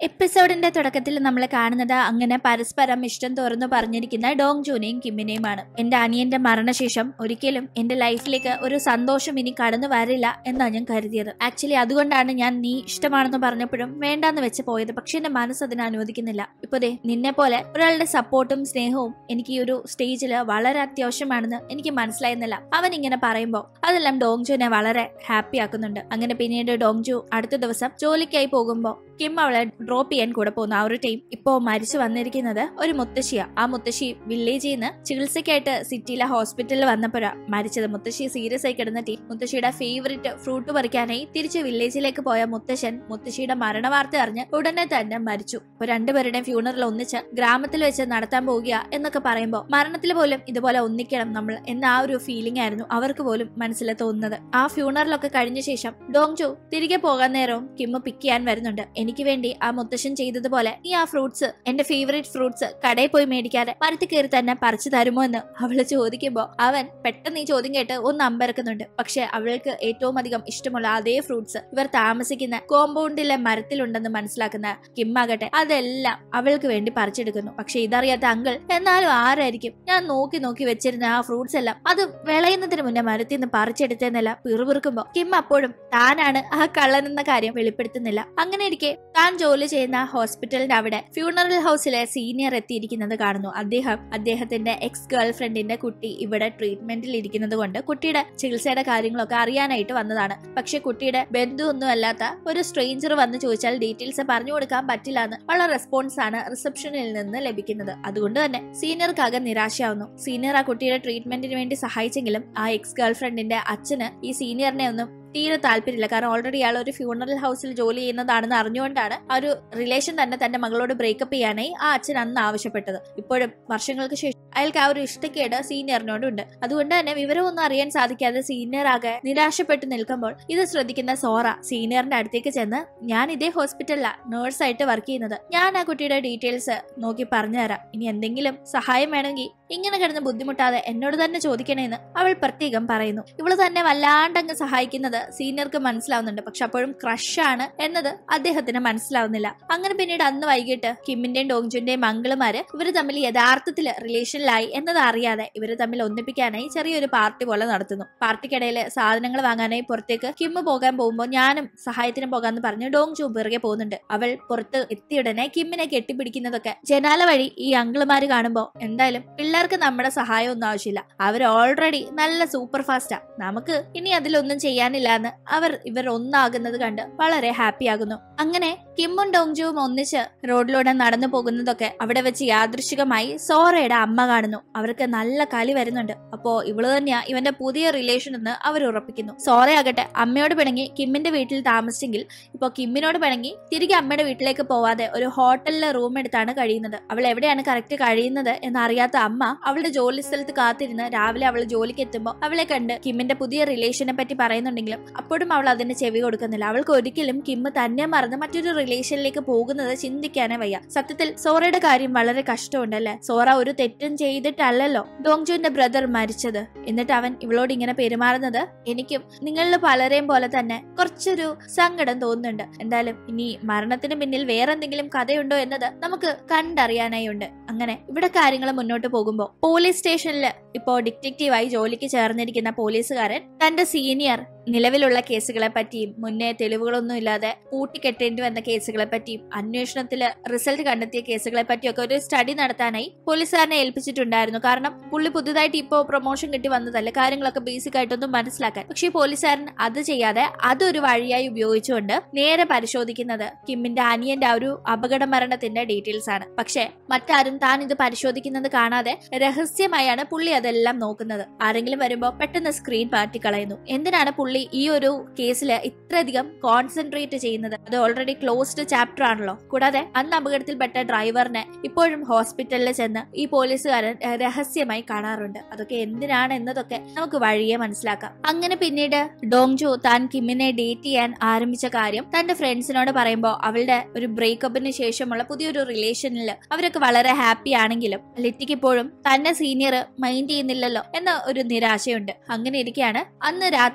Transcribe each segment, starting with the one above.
എപ്പിസോഡിന്റെ തുടക്കത്തിൽ നമ്മൾ കാണുന്നത് അങ്ങനെ പരസ്പരം ഇഷ്ടം തുറന്നു പറഞ്ഞിരിക്കുന്ന ഡോങ് ജൂനെയും കിമ്മിനെയുമാണ്. എന്റെ അനിയന്റെ മരണശേഷം ഒരിക്കലും എന്റെ ലൈഫിലേക്ക് ഒരു സന്തോഷം ഇനി കടന്നു വരില്ല എന്നാണ് ഞാൻ കരുതിയത്. ആക്ച്വലി അതുകൊണ്ടാണ് ഞാൻ നീ ഇഷ്ടമാണെന്ന് പറഞ്ഞപ്പോഴും വേണ്ടാന്ന് വെച്ച് പോയത്. പക്ഷെ എന്റെ മനസ്സ് അതിനെ അനുവദിക്കുന്നില്ല. ഇപ്പൊ ദേ നിന്നെ പോലെ ഒരാളുടെ സപ്പോർട്ടും സ്നേഹവും എനിക്ക് ഈ ഒരു സ്റ്റേജിൽ വളരെ അത്യാവശ്യമാണെന്ന് എനിക്ക് മനസ്സിലായിരുന്നില്ല. അവൻ ഇങ്ങനെ പറയുമ്പോൾ അതെല്ലാം ഡോങ് ജൂനെ വളരെ ഹാപ്പി ആക്കുന്നുണ്ട്. അങ്ങനെ പിന്നീട് ഡോങ് ജു അടുത്ത ദിവസം ജോലിക്കായി പോകുമ്പോൾ കിം അവളെ ഡ്രോപ്പ് ചെയ്യാൻ കൂടെ പോകുന്നു. ആ ഒരു ടൈം ഇപ്പോ മരിച്ചു വന്നിരിക്കുന്നത് ഒരു മുത്തശ്ശിയാ. ആ മുത്തശ്ശി വില്ലേജിൽ നിന്ന് ചികിത്സയ്ക്കായിട്ട് സിറ്റിയിലെ ഹോസ്പിറ്റലിൽ വന്നപ്പോഴാ മരിച്ചത്. മുത്തശ്ശി സീരിയസ് ആയി കിടന്ന ടീം മുത്തശ്ശിയുടെ ഫേവറേറ്റ് ഫ്രൂട്ട് പറിക്കാനായി തിരിച്ച് വില്ലേജിലേക്ക് പോയ മുത്തശ്ശൻ മുത്തശ്ശിയുടെ മരണവാർത്ത അറിഞ്ഞ് ഉടനെ തന്നെ മരിച്ചു. അപ്പൊ രണ്ടുപേരുടെയും ഫ്യൂണറൽ ഒന്നിച്ച് ഗ്രാമത്തിൽ വെച്ച് നടത്താൻ പോവുക എന്നൊക്കെ പറയുമ്പോൾ മരണത്തിൽ പോലും ഇതുപോലെ ഒന്നിക്കണം നമ്മൾ എന്ന ആ ഒരു ഫീലിംഗ് ആയിരുന്നു അവർക്ക് പോലും മനസ്സിൽ തോന്നുന്നത്. ആ ഫ്യൂണറലൊക്കെ കഴിഞ്ഞ ശേഷം ഡോങ് ജു തിരികെ പോകാൻ നേരവും കിം പിക്ക് ചെയ്യാൻ വരുന്നുണ്ട്. എനിക്ക് വേണ്ടി ആ മുത്തശ്ശൻ ചെയ്തതുപോലെ നീ ആ ഫ്രൂട്ട്സ് എന്റെ ഫേവറേറ്റ് ഫ്രൂട്ട്സ് കടയിൽ പോയി മേടിക്കാതെ മരത്തിൽ കയറി തന്നെ പറിച്ചു തരുമോ എന്ന് അവള് ചോദിക്കുമ്പോ അവൻ പെട്ടെന്ന് ഈ ചോദ്യം കേട്ട് ഒന്ന് അമ്പരക്കുന്നുണ്ട്. പക്ഷെ അവൾക്ക് ഏറ്റവും അധികം ഇഷ്ടമുള്ള അതേ ഫ്രൂട്ട്സ് ഇവർ താമസിക്കുന്ന കോമ്പൗണ്ടിലെ മരത്തിലുണ്ടെന്ന് മനസ്സിലാക്കുന്ന കിം ആകട്ടെ അതെല്ലാം അവൾക്ക് വേണ്ടി പറിച്ചെടുക്കുന്നു. പക്ഷെ ഇതറിയാത്ത അങ്കിൾ എന്നാലും ആരായിരിക്കും ഞാൻ നോക്കി നോക്കി വെച്ചിരുന്ന ആ ഫ്രൂട്ട്സ് എല്ലാം അത് വിളയുന്നതിന് മുന്നേ മരത്തിൽ നിന്ന് പറിച്ചെടുത്തെന്നല്ല പിറുപിറുക്കുമ്പോ കിം അപ്പോഴും താനാണ് ആ കള്ളൻ എന്ന കാര്യം വെളിപ്പെടുത്തുന്നില്ല. അങ്ങനെ ഇരിക്കെ താൻ ജോലി ചെയ്യുന്ന ഹോസ്പിറ്റലിന്റെ അവിടെ ഫ്യൂണറൽ ഹൗസിലെ സീനിയർ എത്തിയിരിക്കുന്നത് കാണുന്നു. അദ്ദേഹത്തിന്റെ എക്സ് ഗേൾ ഫ്രണ്ടിന്റെ കുട്ടി ഇവിടെ ട്രീറ്റ്മെന്റിൽ ഇരിക്കുന്നത് കൊണ്ട് കുട്ടിയുടെ ചികിത്സയുടെ കാര്യങ്ങളൊക്കെ അറിയാനായിട്ട് വന്നതാണ്. പക്ഷെ കുട്ടിയുടെ ബന്ധു ഒന്നും അല്ലാത്ത ഒരു സ്ട്രേഞ്ചർ വന്ന് ചോദിച്ചാൽ ഡീറ്റെയിൽസ് പറഞ്ഞു കൊടുക്കാൻ പറ്റില്ല എന്ന് ഉള്ള റെസ്പോൺസ് ആണ് റിസപ്ഷനിൽ നിന്ന് ലഭിക്കുന്നത്. അതുകൊണ്ട് തന്നെ സീനിയർക്കാകെ നിരാശയാവുന്നു. സീനിയർ ആ കുട്ടിയുടെ ട്രീറ്റ്മെന്റിന് വേണ്ടി സഹായിച്ചെങ്കിലും ആ എക്സ് ഗേൾ ഫ്രണ്ടിന്റെ അച്ഛന് ഈ സീനിയറിനെ ഒന്നും തീരെ താല്പര്യമില്ല. കാരണം ഓൾറെഡി അയാൾ ഒരു ഫ്യൂണറൽ ഹൗസിൽ ജോലി ചെയ്യുന്നതാണെന്ന് അറിഞ്ഞുകൊണ്ടാണ് ആ ഒരു റിലേഷൻ തന്നെ തന്റെ മകളോട് ബ്രേക്കപ്പ് ചെയ്യാനായി ആ അച്ഛൻ അന്ന് ആവശ്യപ്പെട്ടത്. ഇപ്പോഴും വർഷങ്ങൾക്ക് ശേഷം അയാൾക്ക് ആ ഒരു ഇഷ്ടക്കേട് സീനിയറിനോടുണ്ട്. അതുകൊണ്ട് തന്നെ വിവരമൊന്നും അറിയാൻ സാധിക്കാതെ സീനിയർ ആകെ നിരാശപ്പെട്ട് നിൽക്കുമ്പോൾ ഇത് ശ്രദ്ധിക്കുന്ന സോറ സീനിയറിന്റെ അടുത്തേക്ക് ചെന്ന് ഞാൻ ഇതേ ഹോസ്പിറ്റലിലാണ് നേഴ്സായിട്ട് വർക്ക് ചെയ്യുന്നത്, ഞാൻ ആ കുട്ടിയുടെ ഡീറ്റെയിൽസ് നോക്കി പറഞ്ഞുതരാം, ഇനി എന്തെങ്കിലും സഹായം വേണമെങ്കിൽ ഇങ്ങനെ കിടന്ന് ബുദ്ധിമുട്ടാതെ എന്നോട് തന്നെ ചോദിക്കണേന്ന് അവൾ പ്രത്യേകം പറയുന്നു. ഇവള് തന്നെ വല്ലാണ്ടങ്ങ് സഹായിക്കുന്നത് സീനിയർക്ക് മനസ്സിലാവുന്നുണ്ട്. പക്ഷെ അപ്പോഴും ക്രഷാണ് എന്നത് അദ്ദേഹത്തിന് മനസ്സിലാവുന്നില്ല. അങ്ങനെ പിന്നീട് അന്ന് വൈകിട്ട് കിമ്മിന്റെയും ഡോങ്ജുന്റെയും മംഗളുമാര് ഇവര് തമ്മിൽ യഥാർത്ഥത്തിൽ റിലേഷനിലായി എന്നത് അറിയാതെ ഇവര് തമ്മിൽ ഒന്നിപ്പിക്കാനായി ചെറിയൊരു പാർട്ടി പോലെ നടത്തുന്നു. പാർട്ടിക്കിടയിൽ സാധനങ്ങൾ വാങ്ങാനായി പുറത്തേക്ക് കിം പോകാൻ പോകുമ്പോൾ ഞാനും സഹായത്തിന് പോകാന്ന് പറഞ്ഞ് ഡോങ്ജു പിറകെ പോകുന്നുണ്ട്. അവൾ പുറത്ത് എത്തിയുടനെ കിമ്മിനെ കെട്ടിപ്പിടിക്കുന്നതൊക്കെ ജനാല വഴി ഈ അങ്കിളുമാര് കാണുമ്പോൾ എന്തായാലും പിള്ളേർക്ക് നമ്മുടെ സഹായം ഒന്നും ആവശ്യമില്ല, അവർ ഓൾറെഡി നല്ല സൂപ്പർ ഫാസ്റ്റാ, നമുക്ക് ഇനി അതിലൊന്നും ചെയ്യാനില്ല എന്ന് ഇവർ ഒന്നാകുന്നത് കണ്ട് വളരെ ഹാപ്പി ആകുന്നു. അങ്ങനെ കിമ്മും ഡോങ്ജുവും ഒന്നിച്ച് റോഡിലൂടെ നടന്നു പോകുന്നതൊക്കെ അവിടെ വെച്ച് യാദൃശികമായി സോറയുടെ അമ്മ കാണുന്നു. അവർക്ക് നല്ല കലി വരുന്നുണ്ട്. അപ്പോ ഇവള് തന്നെയാ ഇവന്റെ പുതിയ റിലേഷൻ എന്ന് അവർ ഉറപ്പിക്കുന്നു. സോറയാകട്ടെ അമ്മയോട് പിണങ്ങി കിമ്മിന്റെ വീട്ടിൽ താമസിച്ചെങ്കിൽ ഇപ്പൊ കിമ്മിനോട് പിണങ്ങി തിരികെ അമ്മയുടെ വീട്ടിലേക്ക് പോവാതെ ഒരു ഹോട്ടലിലെ റൂം എടുത്താണ് കഴിയുന്നത്. അവൾ എവിടെയാണ് കറക്റ്റ് കഴിയുന്നത് എന്നറിയാത്ത അമ്മ അവളുടെ ജോലി സ്ഥലത്ത് കാത്തിരുന്ന് രാവിലെ അവൾ ജോലിക്ക് എത്തുമ്പോൾ അവളെ കണ്ട് കിമ്മിന്റെ പുതിയ റിലേഷനെ പറ്റി പറയുന്നുണ്ടെങ്കിലും അപ്പോഴും അവൾ അതിന് ചെവി കൊടുക്കുന്നില്ല. അവൾക്ക് ഒരിക്കലും കിം തന്നെ മറന്ന് മറ്റൊരു റിലേഷനിലേക്ക് പോകുന്നത് ചിന്തിക്കാനേ വയ്യ. സത്യത്തിൽ സോറയുടെ കാര്യം വളരെ കഷ്ടമുണ്ടല്ലേ. സോറ ഒരു തെറ്റും ചെയ്തിട്ടല്ലല്ലോ ഡോങ്ജുവിന്റെ ബ്രദർ മരിച്ചത്. എന്നിട്ട് അവൻ ഇവളോട് ഇങ്ങനെ പെരുമാറുന്നത് എനിക്കും നിങ്ങളിൽ പലരെയും പോലെ തന്നെ കുറച്ചൊരു സങ്കടം തോന്നുന്നുണ്ട്. എന്തായാലും ഇനി മരണത്തിന് പിന്നിൽ വേറെന്തെങ്കിലും കഥയുണ്ടോ എന്നത് നമുക്ക് കണ്ടറിയാനായി ഉണ്ട്. അങ്ങനെ ഇവിടെ കാര്യങ്ങൾ മുന്നോട്ട് പോകുമ്പോൾ പോലീസ് സ്റ്റേഷനിൽ ഇപ്പോ ഡിറ്റക്റ്റീവായി ജോലിക്ക് ചേർന്നിരിക്കുന്ന പോലീസുകാരൻ തന്റെ സീനിയർ നിലവിലുള്ള കേസുകളെ പറ്റിയും മുന്നേ തെളിവുകളൊന്നും ഇല്ലാതെ കൂട്ടിക്കെട്ടേണ്ടി വന്ന കേസുകളെ പറ്റിയും അന്വേഷണത്തില് റിസൾട്ട് കണ്ടെത്തിയ കേസുകളെ പറ്റിയൊക്കെ ഒരു സ്റ്റഡി നടത്താനായി പോലീസുകാരനെ ഏൽപ്പിച്ചിട്ടുണ്ടായിരുന്നു. കാരണം പുള്ളി പുതുതായിട്ട് ഇപ്പോ പ്രൊമോഷൻ കിട്ടി വന്നതല്ലേ, കാര്യങ്ങളൊക്കെ ബേസിക് ആയിട്ടൊന്നും മനസ്സിലാക്കാൻ. പക്ഷെ ഈ പോലീസുകാരൻ അത് ചെയ്യാതെ അതൊരു വഴിയായി ഉപയോഗിച്ചുകൊണ്ട് നേരെ പരിശോധിക്കുന്നത് കിമ്മിന്റെ അനിയന്റെ ആ ഒരു അപകട മരണത്തിന്റെ ഡീറ്റെയിൽസ് ആണ്. പക്ഷെ മറ്റാരും താൻ ഇത് പരിശോധിക്കുന്നത് കാണാതെ രഹസ്യമായാണ് പുള്ളി അതെല്ലാം നോക്കുന്നത്. ആരെങ്കിലും വരുമ്പോ പെട്ടെന്ന് സ്ക്രീൻ മാറ്റി കളയുന്നു. എന്തിനാണ് പുള്ളി ഈ ഒരു കേസിൽ ഇത്രയധികം കോൺസെൻട്രേറ്റ് ചെയ്യുന്നത്? അത് ഓൾറെഡി ക്ലോസ്ഡ് ചാപ്റ്റർ ആണല്ലോ. കൂടാതെ അന്ന് അപകടത്തിൽപ്പെട്ട ഡ്രൈവറിനെ ഇപ്പോഴും ഹോസ്പിറ്റലിൽ ചെന്ന് ഈ പോലീസുകാരൻ രഹസ്യമായി കാണാറുണ്ട്. അതൊക്കെ എന്തിനാണ് എന്നതൊക്കെ നമുക്ക് വഴിയെ മനസ്സിലാക്കാം. അങ്ങനെ പിന്നീട് ഡോങ്ജു താൻ കിമ്മിനെ ഡേറ്റ് ചെയ്യാൻ ആരംഭിച്ച കാര്യം തന്റെ ഫ്രണ്ട്സിനോട് പറയുമ്പോൾ അവളുടെ ഒരു ബ്രേക്കപ്പിന് ശേഷമുള്ള പുതിയൊരു റിലേഷനിൽ അവരൊക്കെ വളരെ ഹാപ്പി ആണെങ്കിലും ലിറ്റിക്ക് ഇപ്പോഴും തന്നെ സീനിയർ മൈൻഡ് ചെയ്യുന്നില്ലല്ലോ എന്ന ഒരു നിരാശയുണ്ട്. അങ്ങനെ ഇരിക്കെയാണ് അന്ന് രാത്രി സോറ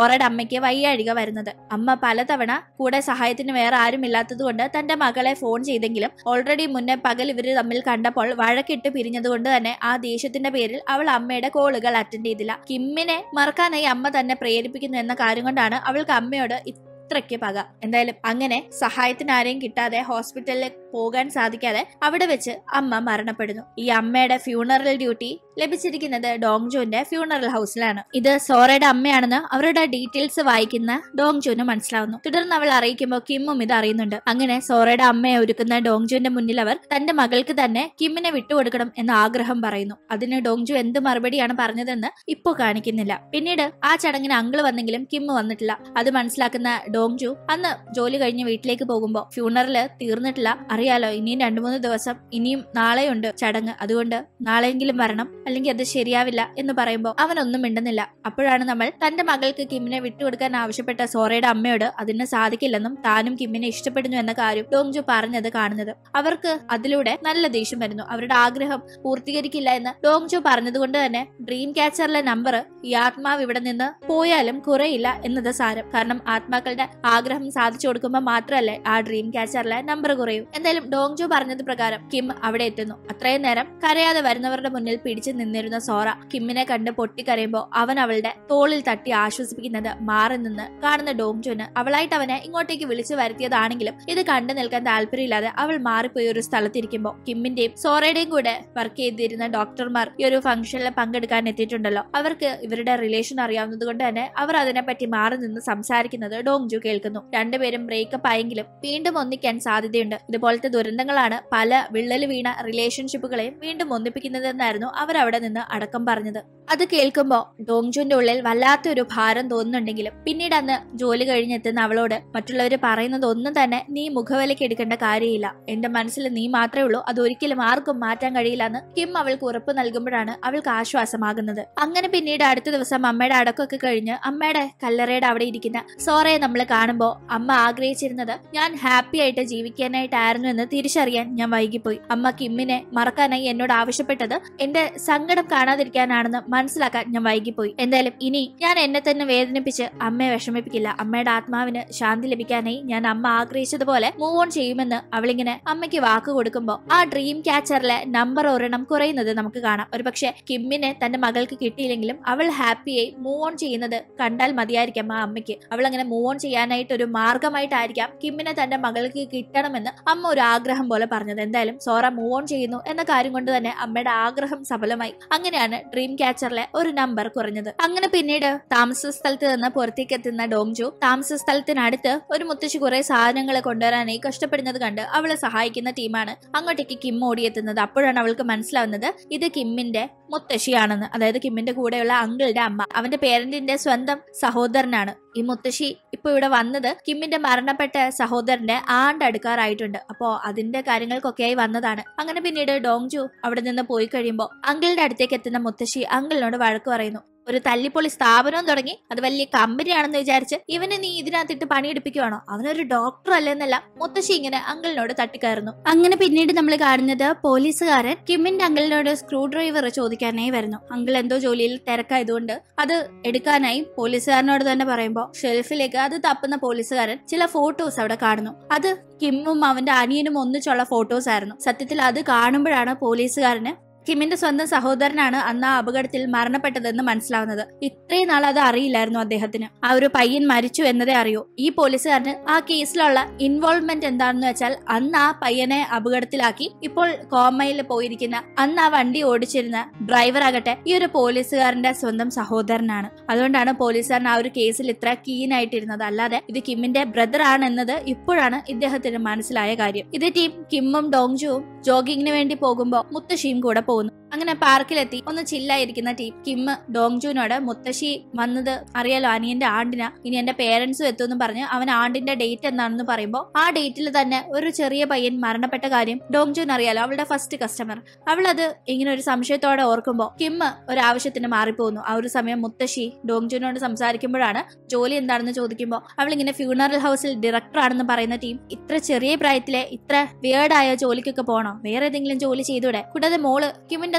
സോറയുടെ അമ്മയ്ക്ക് വയ്യാഴിക വരുന്നത്. അമ്മ പലതവണ കൂടെ സഹായത്തിന് വേറെ ആരും ഇല്ലാത്തത് കൊണ്ട് തന്റെ മകളെ ഫോൺ ചെയ്തെങ്കിലും ഓൾറെഡി മുന്നേ പകൽ ഇവര് തമ്മിൽ കണ്ടപ്പോൾ വഴക്കിട്ട് പിരിഞ്ഞതുകൊണ്ട് തന്നെ ആ ദേഷ്യത്തിന്റെ പേരിൽ അവൾ അമ്മയുടെ കോളുകൾ അറ്റൻഡ് ചെയ്തില്ല. കിമ്മിനെ മറക്കാനായി അമ്മ തന്നെ പ്രേരിപ്പിക്കുന്നു എന്ന കാര്യം കൊണ്ടാണ് അവൾക്ക് അമ്മയോട് ഇത്രയ്ക്ക് പക. എന്തായാലും അങ്ങനെ സഹായത്തിന് ആരെയും കിട്ടാതെ ഹോസ്പിറ്റലിൽ പോകാൻ സാധിക്കാതെ അവിടെ വെച്ച് അമ്മ മരണപ്പെടുന്നു. ഈ അമ്മയുടെ ഫ്യൂണറൽ ഡ്യൂട്ടി ലഭിച്ചിരിക്കുന്നത് ഡോങ് ജുന്റെ ഫ്യൂണറൽ ഹൗസിലാണ്. ഇത് സോറയുടെ അമ്മയാണെന്ന് അവരുടെ ഡീറ്റെയിൽസ് വായിക്കുന്ന ഡോങ് ജുന് മനസ്സിലാവുന്നു. തുടർന്ന് അവൾ അറിയിക്കുമ്പോൾ കിമ്മും ഇത് അറിയുന്നുണ്ട്. അങ്ങനെ സോറയുടെ അമ്മയെ ഒരുക്കുന്ന ഡോങ് ജുന്റെ മുന്നിൽ അവർ തന്റെ മകൾക്ക് തന്നെ കിമ്മിനെ വിട്ടുകൊടുക്കണം എന്ന ആഗ്രഹം പറയുന്നു. അതിന് ഡോങ് ജു എന്ത് മറുപടിയാണ് പറഞ്ഞതെന്ന് ഇപ്പോ കാണിക്കുന്നില്ല. പിന്നീട് ആ ചടങ്ങിന് അങ്കിള് വന്നെങ്കിലും കിമ്മ് വന്നിട്ടില്ല. അത് മനസ്സിലാക്കുന്ന ഡോങ് ജു അന്ന് ജോലി കഴിഞ്ഞ് വീട്ടിലേക്ക് പോകുമ്പോ ഫ്യൂണറല് തീർന്നിട്ടില്ല, അറിയാലോ ഇനിയും 2-3 ദിവസം, ഇനിയും നാളെയുണ്ട് ചടങ്ങ്, അതുകൊണ്ട് നാളെയെങ്കിലും വരണം, അല്ലെങ്കിൽ അത് ശരിയാവില്ല എന്ന് പറയുമ്പോൾ അവനൊന്നും മിണ്ടുന്നില്ല. അപ്പോഴാണ് നമ്മൾ തന്റെ മകൾക്ക് കിമ്മിനെ വിട്ടുകൊടുക്കാൻ ആവശ്യപ്പെട്ട സോറയുടെ അമ്മയോട് അതിന് സാധിക്കില്ലെന്നും താനും കിമ്മിനെ ഇഷ്ടപ്പെടുന്നു എന്ന കാര്യം ഡോങ് ജു പറഞ്ഞത് കാണുന്നത്. അവർക്ക് അതിലൂടെ നല്ല ദേഷ്യം വരുന്നു. അവരുടെ ആഗ്രഹം പൂർത്തീകരിക്കില്ല എന്ന് ഡോങ് ജു പറഞ്ഞത് കൊണ്ട് തന്നെ ഡ്രീം ക്യാച്ചറിലെ നമ്പർ ഈ ആത്മാവ് ഇവിടെ നിന്ന് പോയാലും കുറയില്ല എന്നത് സാരം. കാരണം ആത്മാക്കളുടെ ആഗ്രഹം സാധിച്ചു കൊടുക്കുമ്പോൾ മാത്രമല്ലേ ആ ഡ്രീം ക്യാച്ചറിലെ നമ്പർ കുറയും. എന്തായാലും ഡോങ് ജു പറഞ്ഞത് പ്രകാരം കിം അവിടെ എത്തുന്നു. അത്രയും നേരം കരയാതെ വരുന്നവരുടെ മുന്നിൽ പിടിച്ചു നിന്നിരുന്ന സോറ കിമ്മിനെ കണ്ട് പൊട്ടിക്കരയുമ്പോൾ അവൻ അവളുടെ തോളിൽ തട്ടി ആശ്വസിപ്പിക്കുന്നത് മാറി നിന്ന് കാണുന്ന ഡോങ് ജുന് അവളായിട്ട് അവനെ ഇങ്ങോട്ടേക്ക് വിളിച്ചു വരുത്തിയതാണെങ്കിലും ഇത് കണ്ടു നിൽക്കാൻ താല്പര്യമില്ലാതെ അവൾ മാറിപ്പോയി ഒരു സ്ഥലത്തിരിക്കുമ്പോൾ കിമ്മിന്റെയും സോറയുടെയും കൂടെ വർക്ക് ചെയ്തിരുന്ന ഡോക്ടർമാർ ഈ ഒരു ഫംഗ്ഷനിൽ പങ്കെടുക്കാൻ എത്തിയിട്ടുണ്ടല്ലോ. അവർക്ക് ഇവരുടെ റിലേഷൻ അറിയാവുന്നത് കൊണ്ട് തന്നെ അവർ അതിനെപ്പറ്റി മാറി നിന്ന് സംസാരിക്കുന്നത് ഡോങ് ജു കേൾക്കുന്നു. രണ്ടുപേരും ബ്രേക്കപ്പ് ആയെങ്കിലും വീണ്ടും ഒന്നിക്കാൻ സാധ്യതയുണ്ട്. ഇതുപോലത്തെ ദുരന്തങ്ങളാണ് പല വിള്ളല് വീണ റിലേഷൻഷിപ്പുകളെയും വീണ്ടും ഒന്നിപ്പിക്കുന്നതെന്നായിരുന്നു അവർ അവിടെ നിന്ന് അടക്കം പറഞ്ഞത്. അത് കേൾക്കുമ്പോൾ ഡോങ് ജുന്റെ ഉള്ളിൽ വല്ലാത്തൊരു ഭാരം തോന്നുന്നുണ്ടെങ്കിലും പിന്നീട് അന്ന് ജോലി കഴിഞ്ഞെത്തുന്ന അവളോട് മറ്റുള്ളവർ പറയുന്നത് ഒന്നും തന്നെ നീ മുഖവിലയ്ക്ക് എടുക്കേണ്ട കാര്യമില്ല, എന്റെ മനസ്സിൽ നീ മാത്രമേ ഉള്ളൂ, അതൊരിക്കലും ആർക്കും മാറ്റാൻ കഴിയില്ലെന്ന് കിം അവൾക്ക് ഉറപ്പ് നൽകുമ്പോഴാണ് അവൾക്ക് ആശ്വാസമാകുന്നത്. അങ്ങനെ പിന്നീട് അടുത്ത ദിവസം അമ്മയുടെ അടക്കമൊക്കെ കഴിഞ്ഞ് അമ്മയുടെ കല്ലറയുടെ അവിടെ ഇരിക്കുന്ന സോറയെ നമ്മൾ കാണുമ്പോൾ അമ്മ ആഗ്രഹിച്ചിരുന്നത് ഞാൻ ഹാപ്പി ആയിട്ട് ജീവിക്കാനായിട്ടായിരുന്നു എന്ന് തിരിച്ചറിയാൻ ഞാൻ വൈകിപ്പോയി. അമ്മ കിമ്മിനെ മറക്കാനായി എന്നോട് ആവശ്യപ്പെട്ടത് എന്റെ സങ്കടം കാണാതിരിക്കാനാണെന്ന് മനസ്സിലാക്കാൻ ഞാൻ വൈകിപ്പോയി. എന്തായാലും ഇനി ഞാൻ എന്നെ തന്നെ വേദനിപ്പിച്ച് അമ്മയെ വിഷമിപ്പിക്കില്ല. അമ്മയുടെ ആത്മാവിന് ശാന്തി ലഭിക്കാനായി ഞാൻ അമ്മ ആഗ്രഹിച്ചതുപോലെ മൂവ് ഓൺ ചെയ്യുമെന്ന് അവളിങ്ങനെ അമ്മയ്ക്ക് വാക്ക് കൊടുക്കുമ്പോൾ ആ ഡ്രീം ക്യാച്ചറിലെ നമ്പർ ഒരെണ്ണം കുറയുന്നത് നമുക്ക് കാണാം. ഒരുപക്ഷെ കിമ്മിനെ തന്റെ മകൾക്ക് കിട്ടിയില്ലെങ്കിലും അവൾ ഹാപ്പിയായി മൂവ് ഓൺ ചെയ്യുന്നത് കണ്ടാൽ മതിയായിരിക്കാം ആ അമ്മയ്ക്ക്. അവൾ അങ്ങനെ മൂവ് ഓൺ ചെയ്യാനായിട്ട് ഒരു മാർഗമായിട്ടായിരിക്കാം കിമ്മിനെ തന്റെ മകൾക്ക് കിട്ടണമെന്ന് അമ്മ ഒരു ആഗ്രഹം പോലെ പറഞ്ഞത്. എന്തായാലും സോറ മൂവ് ഓൺ ചെയ്യുന്നു എന്ന കാര്യം കൊണ്ട് തന്നെ അമ്മയുടെ ആഗ്രഹം സഫലമായി. അങ്ങനെയാണ് ഡ്രീം ക്യാച്ചറിലെ ഒരു നമ്പർ കുറഞ്ഞത്. അങ്ങനെ പിന്നീട് താമസ സ്ഥലത്ത് നിന്ന് പുറത്തേക്ക് എത്തുന്ന ഡോങ് ജു താമസ സ്ഥലത്തിനടുത്ത് ഒരു മുത്തശ്ശി കുറെ സാധനങ്ങൾ കൊണ്ടുവരാനായി കഷ്ടപ്പെടുന്നത് കണ്ട് അവളെ സഹായിക്കുന്ന ടീമാണ് അങ്ങോട്ടേക്ക് കിം ഓടിയെത്തുന്നത്. അപ്പോഴാണ് അവൾക്ക് മനസ്സിലാവുന്നത് ഇത് കിമ്മിന്റെ മുത്തശ്ശിയാണെന്ന്. അതായത് കിമ്മിന്റെ കൂടെയുള്ള അങ്കിളുടെ അമ്മ, അവന്റെ പേരന്റിന്റെ സ്വന്തം സഹോദരനാണ്. ഈ മുത്തശ്ശി ഇപ്പൊ ഇവിടെ വന്നത് കിമ്മിന്റെ മരണപ്പെട്ട സഹോദരന്റെ ആണ്ടടുക്കാറായിട്ടുണ്ട്. അപ്പോ അതിന്റെ കാര്യങ്ങൾക്കൊക്കെയായി വന്നതാണ്. അങ്ങനെ പിന്നീട് ഡോങ് ജു അവിടെ നിന്ന് പോയി കഴിയുമ്പോൾ അങ്കിളുടെ അടുത്തേക്ക് എത്തുന്ന മുത്തശ്ശി അങ്കിളിനോട് വഴക്ക് പറയുന്നു. ഒരു തല്ലിപ്പൊളി സ്ഥാപനവും തുടങ്ങി, അത് വലിയ കമ്പനിയാണെന്ന് വിചാരിച്ച് ഇവനെ നീ ഇതിനകത്തിട്ട് പണിയെടുപ്പിക്കുവാണോ? അവനൊരു ഡോക്ടർ അല്ലെന്നല്ല മുത്തശ്ശി ഇങ്ങനെ അങ്കിളിനോട് തട്ടിക്കയറുന്നു. അങ്ങനെ പിന്നീട് നമ്മൾ കാണുന്നത് പോലീസുകാരൻ കിമ്മിന്റെ അങ്കിളിനോട് സ്ക്രൂ ഡ്രൈവർ ചോദിക്കാനായി വരുന്നു. അങ്കിൾ എന്തോ ജോലിയിൽ തിരക്കായതുകൊണ്ട് അത് എടുക്കാനായി പോലീസുകാരനോട് തന്നെ പറയുമ്പോൾ ഷെൽഫിലേക്ക് അത് തപ്പുന്ന പോലീസുകാരൻ ചില ഫോട്ടോസ് അവിടെ കാണുന്നു. അത് കിമ്മും അവന്റെ അനിയനും ഒന്നിച്ചുള്ള ഫോട്ടോസ് ആയിരുന്നു. സത്യത്തിൽ അത് കാണുമ്പോഴാണ് പോലീസുകാരന് കിമ്മിന്റെ സ്വന്തം സഹോദരനാണ് അന്ന് ആ അപകടത്തിൽ മരണപ്പെട്ടതെന്ന് മനസ്സിലാവുന്നത്. ഇത്രയും നാൾ അത് അറിയില്ലായിരുന്നു അദ്ദേഹത്തിന്. ആ ഒരു പയ്യൻ മരിച്ചു എന്നതേ അറിയൂ. ഈ പോലീസുകാരന് ആ കേസിലുള്ള ഇൻവോൾവ്മെന്റ് എന്താണെന്ന് വെച്ചാൽ അന്ന് ആ പയ്യനെ അപകടത്തിലാക്കി ഇപ്പോൾ കോമയിൽ പോയിരിക്കുന്ന അന്ന് ആ വണ്ടി ഓടിച്ചിരുന്ന ഡ്രൈവർ ആകട്ടെ ഈ ഒരു പോലീസുകാരന്റെ സ്വന്തം സഹോദരനാണ്. അതുകൊണ്ടാണ് പോലീസുകാരൻ ആ ഒരു കേസിൽ ഇത്ര കീനായിട്ടിരുന്നത്. അല്ലാതെ ഇത് കിമ്മിന്റെ ബ്രദർ ആണെന്നത് ഇപ്പോഴാണ് ഇദ്ദേഹത്തിന് മനസ്സിലായ കാര്യം. ഇതേ ടീം കിമ്മും ഡോങ് ജുവും ജോഗിങ്ങിന് വേണ്ടി പോകുമ്പോൾ മുത്തശ്ശിയും കൂടെ പോകുന്നു. അങ്ങനെ പാർക്കിലെത്തി ഒന്ന് ചില്ലായിരിക്കുന്ന ടീം കിം ഡോങ് ജുവിനോട് മുത്തശ്ശി വന്നത് അറിയാലോ അനിയന്റെ ആണ്ടിനാ, ഇനി എന്റെ പേരൻസും എത്തുമെന്ന് പറഞ്ഞ് അവൻ ആണ്ടിന്റെ ഡേറ്റ് എന്താണെന്ന് പറയുമ്പോൾ ആ ഡേറ്റിൽ തന്നെ ഒരു ചെറിയ പയ്യൻ മരണപ്പെട്ട കാര്യം ഡോങ് ജുവിന് അറിയാലോ, അവളുടെ ഫസ്റ്റ് കസ്റ്റമർ. അവളത് ഇങ്ങനെ ഒരു സംശയത്തോടെ ഓർക്കുമ്പോൾ കിം ഒരു ആവശ്യത്തിന് മാറിപ്പോകുന്നു. ആ ഒരു സമയം മുത്തശ്ശി ഡോങ് ജുവിനോട് സംസാരിക്കുമ്പോഴാണ് ജോലി എന്താണെന്ന് ചോദിക്കുമ്പോൾ അവളിങ്ങനെ ഫ്യൂണറൽ ഹൗസിൽ ഡയറക്ടർ ആണെന്ന് പറയുന്ന ടീം ഇത്ര ചെറിയ പ്രായത്തിലെ ഇത്ര വേർഡായ ജോലിക്കൊക്കെ പോകണം, വേറെ ഏതെങ്കിലും ജോലി ചെയ്തൂടെ? കൂടാതെ മോള് കിമ്മിന്റെ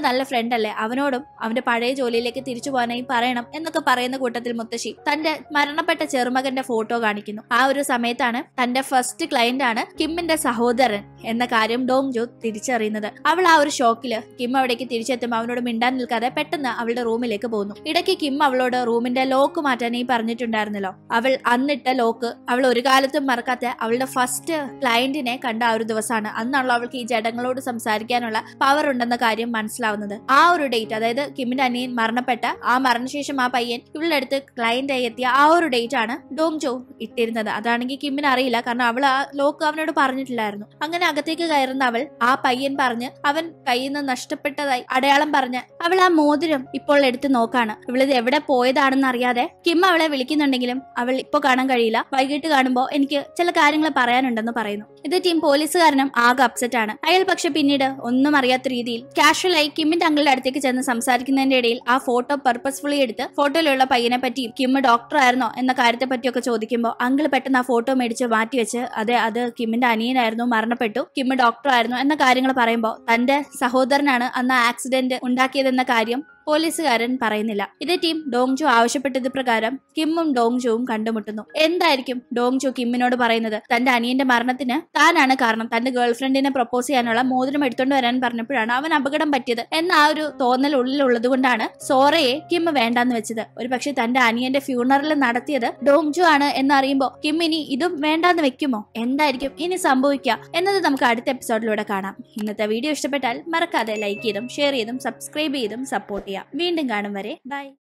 നല്ല ഫ്രണ്ട് അല്ലേ, അവനോടും അവന്റെ പഴയ ജോലിയിലേക്ക് തിരിച്ചു പോകാനായി പറയണം എന്നൊക്കെ പറയുന്ന കൂട്ടത്തിൽ മുത്തശ്ശി തന്റെ മരണപ്പെട്ട ചെറുമകന്റെ ഫോട്ടോ കാണിക്കുന്നു. ആ ഒരു സമയത്താണ് തന്റെ ഫസ്റ്റ് ക്ലയന്റ് ആണ് കിമ്മിന്റെ സഹോദരൻ എന്ന കാര്യം ഡോങ് ജോ തിരിച്ചറിയുന്നത്. അവൾ ആ ഒരു ഷോക്കില് കിം അവിടേക്ക് തിരിച്ചെത്തുമ്പോൾ അവനോട് മിണ്ടാൻ നിൽക്കാതെ പെട്ടെന്ന് അവളുടെ റൂമിലേക്ക് പോകുന്നു. ഇടയ്ക്ക് കിം അവളോട് റൂമിന്റെ ലോക്ക് മാറ്റാനായി പറഞ്ഞിട്ടുണ്ടായിരുന്നല്ലോ. അവൾ അന്നിട്ട ലോക്ക് അവൾ ഒരു കാലത്തും മറക്കാത്ത അവളുടെ ഫസ്റ്റ് ക്ലയന്റിനെ കണ്ട ആ ഒരു ദിവസമാണ്. അന്നാണല്ലോ അവൾക്ക് ഈ ജഡങ്ങളോട് സംസാരിക്കാനുള്ള പവർ ഉണ്ടെന്ന കാര്യം മനസ്സിലാവുന്നത്. ആ ഒരു ഡേറ്റ്, അതായത് കിമ്മിന്റെ അനിയൻ മരണപ്പെട്ട ആ മരണശേഷം ആ പയ്യൻ ഇവളുടെ അടുത്ത് ക്ലയന്റ് ആയി എത്തിയ ആ ഒരു ഡേറ്റ് ആണ് ഡോങ് ജോ ഇട്ടിരുന്നത്. അതാണെങ്കിൽ കിമ്മിന് അറിയില്ല, കാരണം അവൾ ആ ലോക്ക് അവനോട് പറഞ്ഞിട്ടില്ലായിരുന്നു. അങ്ങനെ അകത്തേക്ക് കയറുന്ന അവൾ ആ പയ്യൻ പറഞ്ഞ് അവൻ കയ്യിൽ നിന്ന് നഷ്ടപ്പെട്ടതായി അടയാളം പറഞ്ഞ് അവൾ ആ മോതിരം ഇപ്പോൾ എടുത്ത് നോക്കാണ്. ഇവളിത് എവിടെ പോയതാണെന്ന് അറിയാതെ കിം അവളെ വിളിക്കുന്നുണ്ടെങ്കിലും അവൾ ഇപ്പൊ കാണാൻ കഴിയില്ല, വൈകിട്ട് കാണുമ്പോൾ എനിക്ക് ചില കാര്യങ്ങൾ പറയാനുണ്ടെന്ന് പറയുന്നു. ഇത് ടീം പോലീസുകാരനും ആകെ അപ്സെറ്റ് ആണ്. അയാൾ പക്ഷെ പിന്നീട് ഒന്നും അറിയാത്ത രീതിയിൽ കാഷ്വലായി കിമ്മിന്റെ അങ്കിളുടെ അടുത്തേക്ക് ചെന്ന് സംസാരിക്കുന്നതിന്റെ ഇടയിൽ ആ ഫോട്ടോ പർപ്പസ്ഫുള്ളി എടുത്ത് ഫോട്ടോയിലുള്ള പയ്യനെ പറ്റിയും കിം ഡോക്ടർ ആയിരുന്നോ എന്ന കാര്യത്തെ പറ്റിയൊക്കെ ചോദിക്കുമ്പോൾ അങ്കിൾ പെട്ടെന്ന് ആ ഫോട്ടോ മേടിച്ച് മാറ്റിവെച്ച് അത് കിമ്മിന്റെ അനിയനായിരുന്നു, മരണപ്പെട്ടു, കിം ഡോക്ടർ ആയിരുന്നു എന്ന കാര്യങ്ങൾ പറയുമ്പോൾ തന്റെ സഹോദരനാണ് അന്ന് ആക്സിഡന്റ് ഉണ്ടാക്കിയതെന്ന കാര്യം പോലീസുകാരൻ പറയുന്നില്ല. ഇതേ ടീം ഡോങ് ജോ ആവശ്യപ്പെട്ടത് പ്രകാരം കിമ്മും ഡോങ് ജോവും കണ്ടുമുട്ടുന്നു. എന്തായിരിക്കും ഡോങ് ജോ കിമ്മിനോട് പറയുന്നത്? തന്റെ അനിയന്റെ മരണത്തിന് താനാണ് കാരണം, തന്റെ ഗേൾഫ്രണ്ടിനെ പ്രപ്പോസ് ചെയ്യാനുള്ള മോതിരം എടുത്തോണ്ട് വരാൻ പറഞ്ഞപ്പോഴാണ് അവൻ അപകടം പറ്റിയത് എന്ന ആ ഒരു തോന്നൽ ഉള്ളിലുള്ളത് കൊണ്ടാണ് സോറയെ കിം വേണ്ടാന്ന് വെച്ചത്. ഒരു പക്ഷെ തന്റെ അനിയന്റെ ഫ്യൂണറൽ നടത്തിയത് ഡോങ് ജോ ആണ് എന്നറിയുമ്പോൾ കിം ഇനി ഇതും വേണ്ടാന്ന് വെക്കുമോ? എന്തായിരിക്കും ഇനി സംഭവിക്കുക എന്നത് നമുക്ക് അടുത്ത എപ്പിസോഡിലൂടെ കാണാം. ഇന്നത്തെ വീഡിയോ ഇഷ്ടപ്പെട്ടാൽ മറക്കാതെ ലൈക്ക് ചെയ്തും ഷെയർ ചെയ്തും സബ്സ്ക്രൈബ് ചെയ്തും സപ്പോർട്ട് ചെയ്യാം. വീണ്ടും കാണും വരെ ബൈ.